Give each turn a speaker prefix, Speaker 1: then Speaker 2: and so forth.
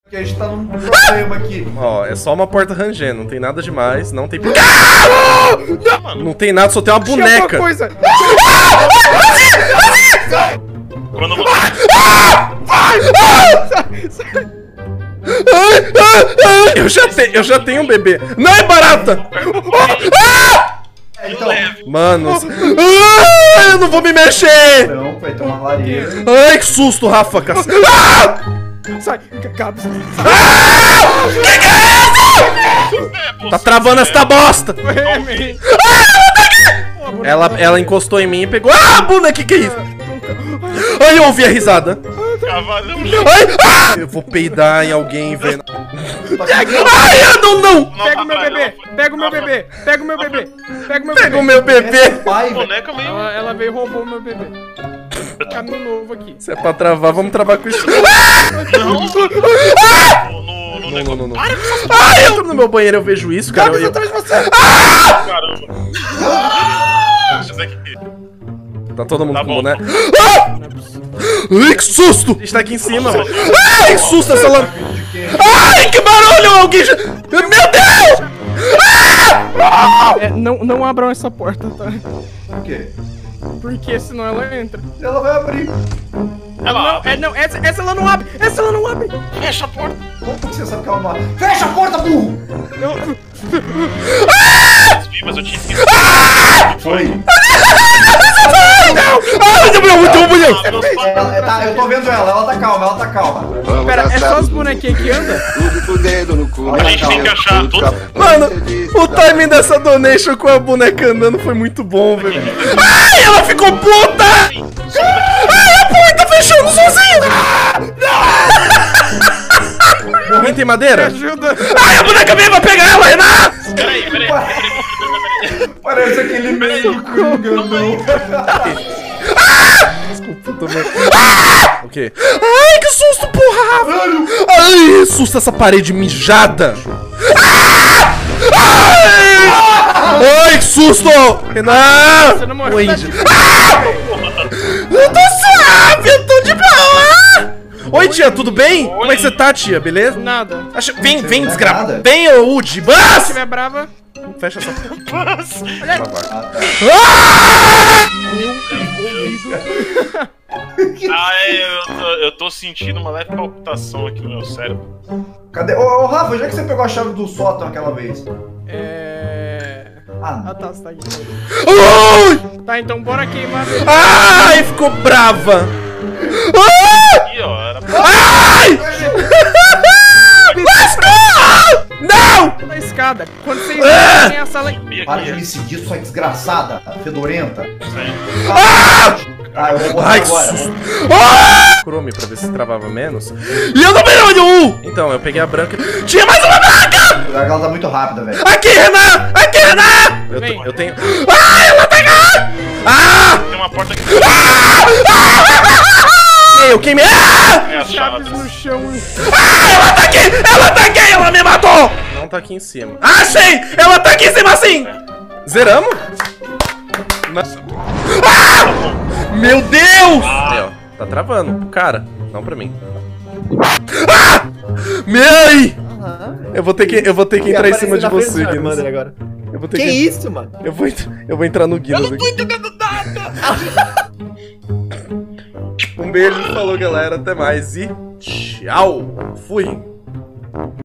Speaker 1: Que a gente tá num problema aqui.
Speaker 2: Ó, é só uma porta rangendo, não tem nada demais, não tem... Não tem nada, só tem uma boneca.
Speaker 3: Coisa.
Speaker 4: Quando eu
Speaker 2: Eu já tenho um bebê. Não é barata!
Speaker 1: Então,
Speaker 2: Mano, eu não vou me mexer!
Speaker 1: não, vai tomar lareira.
Speaker 2: Ai, que susto, Rafa!
Speaker 3: Sai, Gabs.
Speaker 2: Tá travando essa bosta! Ela encostou em mim e pegou. Ah, boneca, que é isso? Ai, eu ouvi a risada.
Speaker 4: cavalão.
Speaker 2: Ai, eu vou peidar em alguém, velho. Ai, não!
Speaker 3: Pega o meu bebê, pega o meu bebê, pega o meu bebê, pega o meu
Speaker 2: Pega
Speaker 3: bebê.
Speaker 2: o meu bebê!
Speaker 1: Pai, velho.
Speaker 4: Boneca meio.
Speaker 3: Ela veio e roubou o meu bebê. Caminho novo aqui.
Speaker 2: Se é pra travar, vamos travar com isso. Não. Ai, eu entro no meu banheiro, eu vejo isso, cara. Eu...
Speaker 4: Caramba. Esse daqui.
Speaker 2: Tá todo mundo
Speaker 4: Tá
Speaker 2: com
Speaker 4: bom.
Speaker 2: boneco. Ai, que susto! A gente tá aqui em cima, velho. Ai, que susto essa lâmpada. Ai, que barulho! Alguém já... Meu Deus!
Speaker 3: É, não abram essa porta, tá?
Speaker 1: Por quê?
Speaker 3: Porque senão ela entra.
Speaker 1: Ela vai abrir.
Speaker 4: Ela abre.
Speaker 3: Não, essa ela não abre! Essa ela não abre!
Speaker 4: Fecha a porta.
Speaker 1: Como que você sabe que ela não abre? Fecha a porta, burro!
Speaker 4: Mas eu tinha esquecido.
Speaker 1: Foi. Eu tô vendo ela tá calma,
Speaker 3: Pera, é só as bonequinhas que andam?
Speaker 4: A gente tem que achar tudo.
Speaker 2: Mano, o timing dessa donation com a boneca andando foi muito bom, velho. Ai, ela ficou puta! Ai, a porta fechando sozinha! Alguém tem madeira?
Speaker 3: Ajuda!
Speaker 2: Ai, a boneca mesmo vai pegar ela, Renan!
Speaker 4: Peraí.
Speaker 1: Parece aquele meio enganou.
Speaker 2: Desculpa, tô vendo. O quê? Ai, que susto, porra! Ai, susto essa parede mijada! Ai, que susto! Renan!
Speaker 3: Você não morreu.
Speaker 2: Oi, Indy. Eu tô suave, eu tô de boa! Oi, tia, tudo bem? Como é que você tá, tia? Beleza?
Speaker 3: Nada.
Speaker 2: Vem,
Speaker 1: não é
Speaker 2: desgraça.
Speaker 1: nada?
Speaker 2: Vem, ô Udi.
Speaker 3: Se
Speaker 2: Bas!
Speaker 3: estiver brava,
Speaker 2: Fecha essa porta.
Speaker 4: Eu tô sentindo uma leve palpitação aqui no meu cérebro.
Speaker 1: Cadê? Ô, Rafa, já que você pegou a chave do sótão aquela vez.
Speaker 3: Ah, tá, você tá aqui.
Speaker 2: Ai!
Speaker 3: Tá, então bora queimar.
Speaker 2: Ai, ficou brava. Ai!
Speaker 4: Aqui, ó. Era
Speaker 2: Ai! Não!
Speaker 3: Na escada. Quando você entra, tem a sala.
Speaker 1: Para de me seguir, sua desgraçada, fedorenta.
Speaker 2: Ah!
Speaker 1: Eu vou botar
Speaker 2: Ai, que
Speaker 1: agora.
Speaker 2: susto. Chrome pra ver se travava menos. E eu não peguei onde um! Então, eu peguei a branca. Tinha mais uma branca!
Speaker 1: Ela tá muito rápida, velho.
Speaker 2: Aqui, Renan! Aqui, Renan! Eu tenho... Ah, ela pegou! Ah!
Speaker 4: Tem uma porta aqui.
Speaker 2: Eu queimei... Ah!
Speaker 4: É as
Speaker 3: Chaves
Speaker 4: chaves.
Speaker 3: no chão.
Speaker 2: Ah, ela tá aqui! Ela tá aqui! Ela me matou! Não tá aqui em cima. Achei! Ela tá aqui em cima assim! Zeramos? Ah! Meu Deus! Aí, ó, tá travando. Cara, não pra mim. Ah! Meu! Eu vou ter que entrar em cima de você, Guinness. Eu vou ter que...
Speaker 5: isso, mano?
Speaker 2: Eu vou entrar no Guinness aqui.
Speaker 5: entendendo nada!
Speaker 2: Um beijo, falou galera, até mais e tchau! Fui!